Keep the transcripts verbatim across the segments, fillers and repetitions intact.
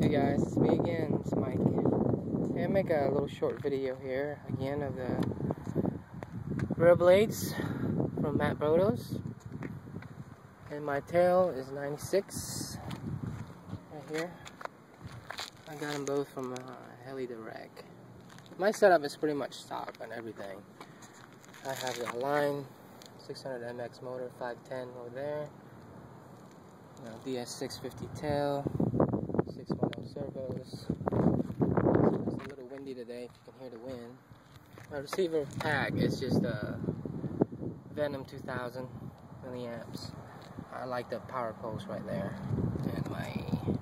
Hey guys, it's me again, it's Mike. Hey, I make a little short video here again of the rear blades from Matt Brodos. And my tail is ninety-six right here. I got them both from uh, Heli Direct. My setup is pretty much stock on everything. I have the Align six hundred M X motor, five ten over there. You know, D S six fifty tail. six one oh servos. It's a little windy today, if you can hear the wind. My receiver pack is just a Venom two thousand milliamps. I like the power post right there. And my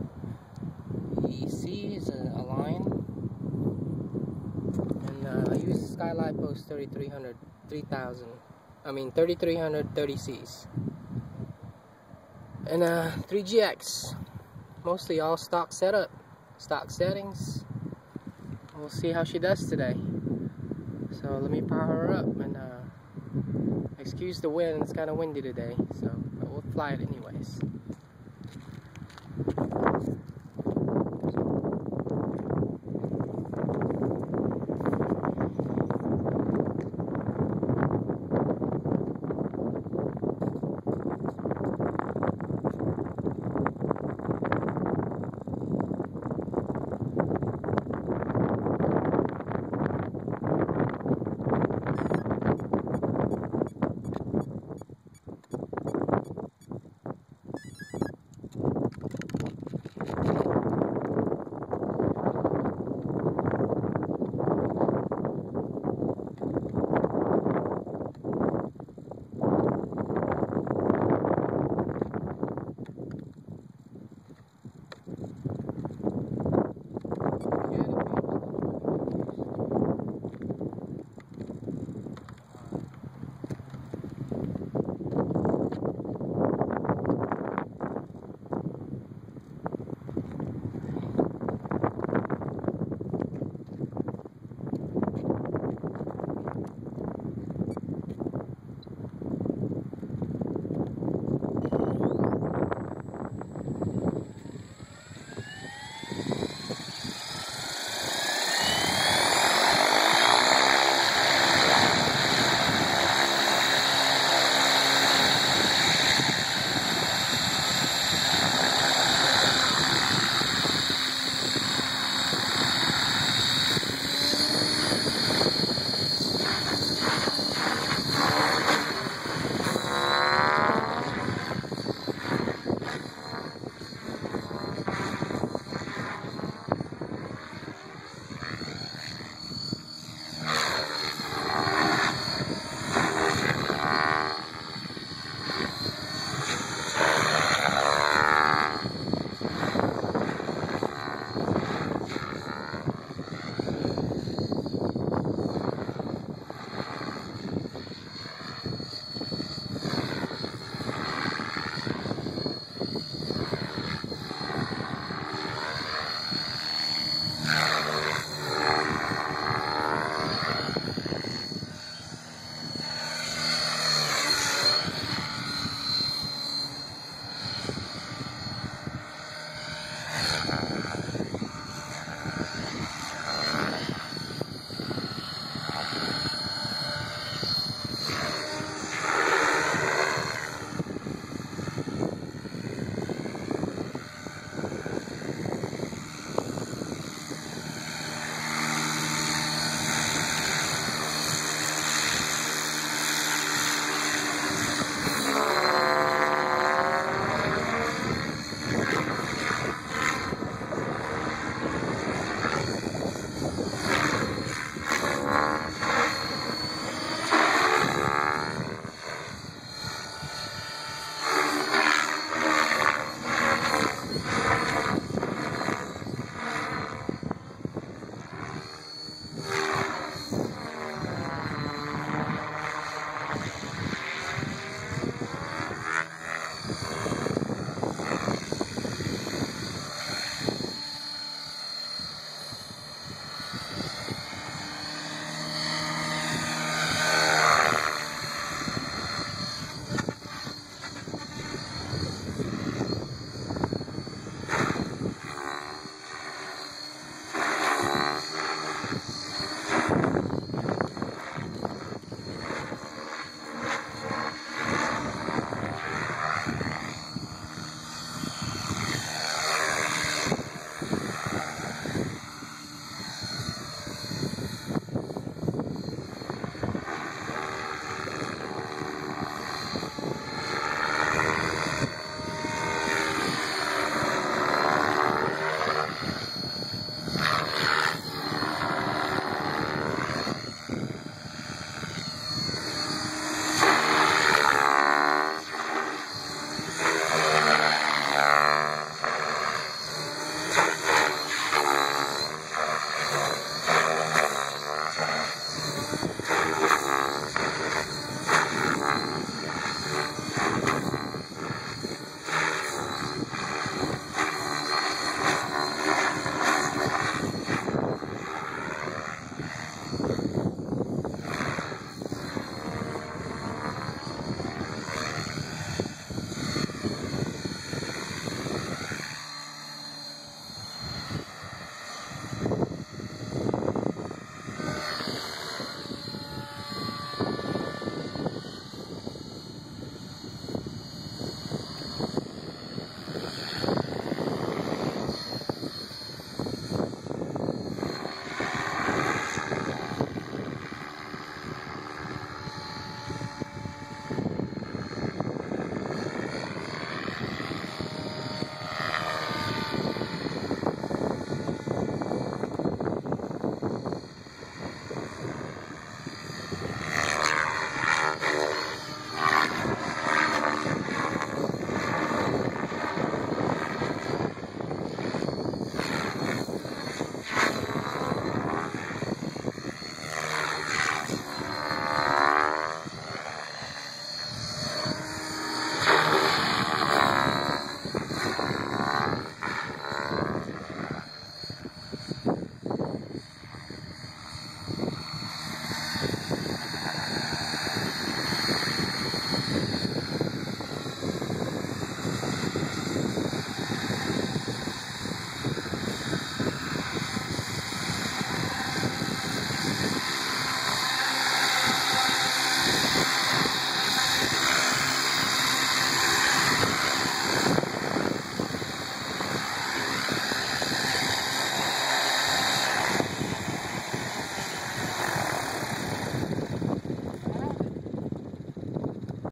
E C is a Align. And uh, I use the Skylight Post thirty-three hundred, three thousand. I mean thirty-three hundred thirty C's. And uh, three G X. Mostly all stock setup, stock settings. We'll see how she does today. So let me power her up, and uh, excuse the wind, it's kind of windy today, so but we'll fly it anyways.